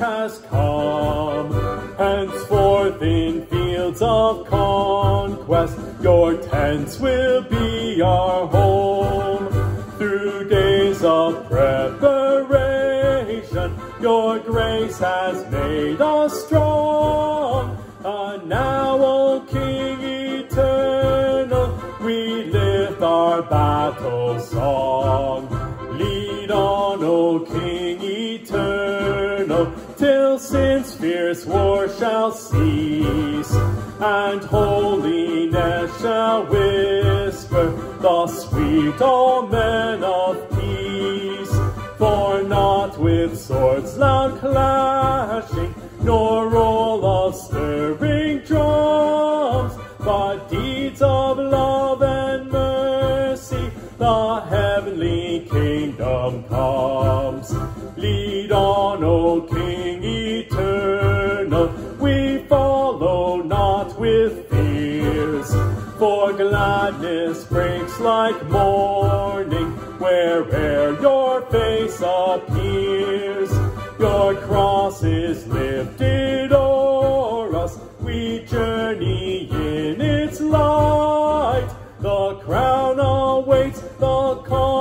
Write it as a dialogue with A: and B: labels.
A: has come. Henceforth in fields of conquest, your tents will be our home. Through days of preparation, your grace has made us strong. And now, O King eternal, we lift our battle song. Lead on, O King eternal, till sin's fierce war shall cease, and holiness shall whisper the sweet omen of peace. For not with swords loud clashing, nor roll of stirring drums, but deeds of love and mercy, the heavenly kingdom comes. Lead on, O King eternal, we follow not with fears, for gladness breaks like morning where'er your face appears. Your cross is lifted o'er us, we journey in its light. The crown awaits the call